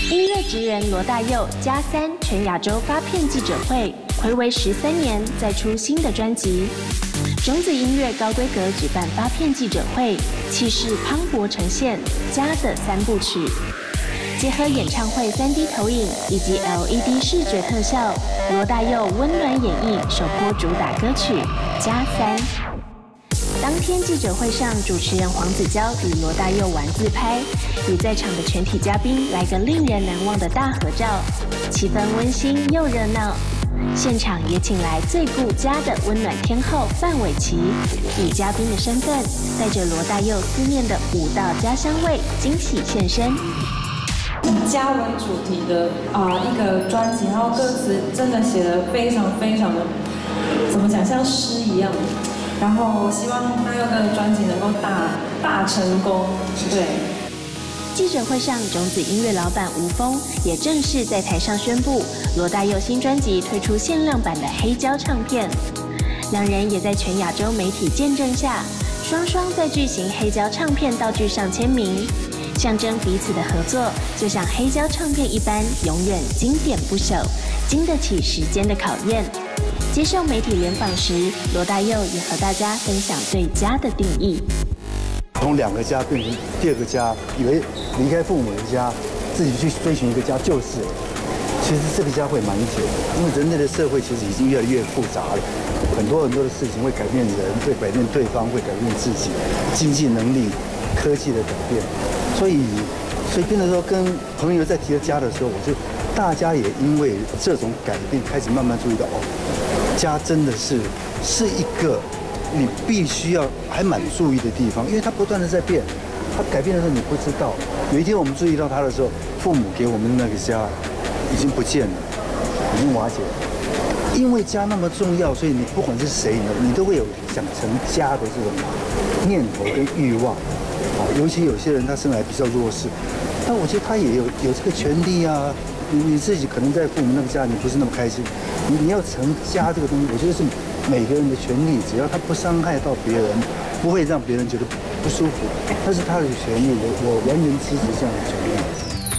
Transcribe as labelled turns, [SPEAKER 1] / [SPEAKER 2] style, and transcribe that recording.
[SPEAKER 1] 音乐职人罗大佑加3全亚洲发片记者会，睽违13年再出新的专辑。种子音乐高规格举办发片记者会，气势磅礴呈现家的3部曲，结合演唱会3D 投影以及 LED 视觉特效，罗大佑温暖演绎首波主打歌曲《加3》。当天记者会上，主持人黄子佼与罗大佑玩自拍，与在场的全体嘉宾来个令人难忘的大合照，气氛温馨又热闹。现场也请来最顾家的温暖天后范玮琪，以嘉宾的身份，带着罗大佑思念的5道家乡味惊喜现身。
[SPEAKER 2] 以家为主题的一个专辑，然后歌词真的写得非常的，怎么讲，像诗一样。然后希望大佑的专辑能够大成功。对。
[SPEAKER 1] 记者会上，种子音乐老板吴峰也正式在台上宣布，罗大佑新专辑推出限量版的黑胶唱片。两人也在全亚洲媒体见证下，双双在巨型黑胶唱片道具上签名，象征彼此的合作就像黑胶唱片一般，永远经典不朽，经得起时间的考验。接受媒体联访时，罗大佑也和大家分享对家的定义。
[SPEAKER 3] 从2个家变成第2个家，以为离开父母的家，自己去追寻一个家就是。其实这个家会蛮久的，因为人类的社会其实已经越来越复杂了，很多的事情会改变人，会改变对方，会改变自己，经济能力、科技的改变，所以变得说跟朋友在提到家的时候，大家也因为这种改变，开始慢慢注意到家真的是一个你必须要还蛮注意的地方，因为它不断的在变，它改变的时候你不知道。有一天我们注意到它的时候，父母给我们的那个家已经不见了，已经瓦解了。因为家那么重要，所以你不管是谁，你都会有想成家的这种念头跟欲望。尤其有些人他生来比较弱势，但我觉得他也有这个权利啊。你自己可能在父母那个家你不是那么开心，你要成家这个东西，我觉得是每个人的权利，只要他不伤害到别人，不会让别人觉得不舒服，那是他的权利，我完全支持这样的权利。